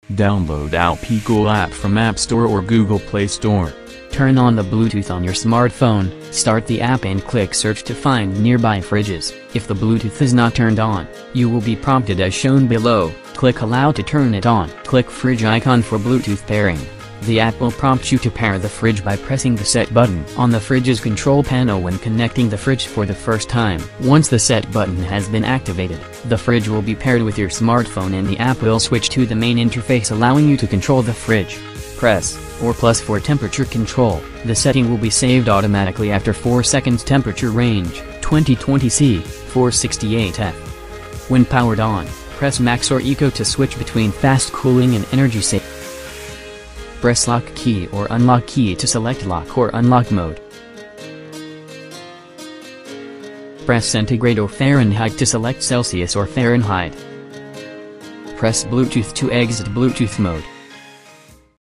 Download Alpicool app from App Store or Google Play Store. Turn on the Bluetooth on your smartphone, start the app and click search to find nearby fridges. If the Bluetooth is not turned on, you will be prompted as shown below. Click Allow to turn it on. Click Fridge icon for Bluetooth pairing. The app will prompt you to pair the fridge by pressing the Set button on the fridge's control panel when connecting the fridge for the first time. Once the Set button has been activated, the fridge will be paired with your smartphone and the app will switch to the main interface, allowing you to control the fridge. Press or plus for temperature control. The setting will be saved automatically after 4 seconds. Temperature range 2020C 468F. When powered on, press Max or Eco to switch between fast cooling and energy saving. Press lock key or unlock key to select lock or unlock mode. Press centigrade or Fahrenheit to select Celsius or Fahrenheit. Press Bluetooth to exit Bluetooth mode.